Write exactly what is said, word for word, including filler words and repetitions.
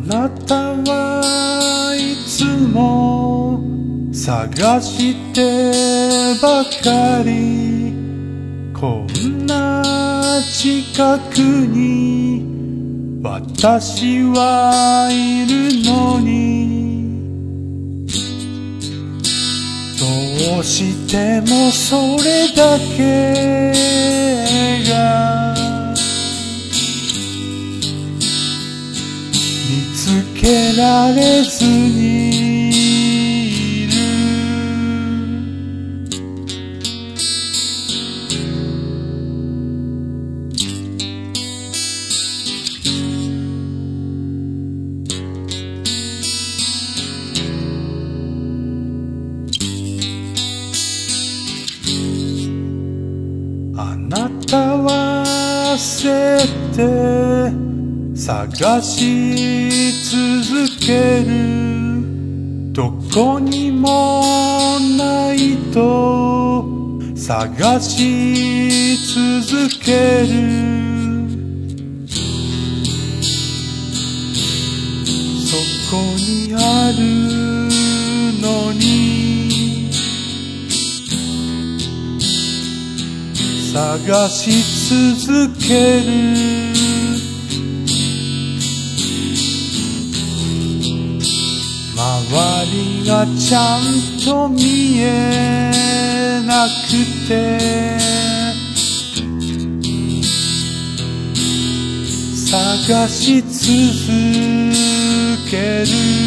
なたはいつも探してばかり、こんな近くに私はいるのに、どうしてもそれだけが見つけられずにいる。あなたは焦って探し続ける、どこにもないと探し続ける。そこにあるのに探し続ける。周りがちゃんと見えなくて探し続ける。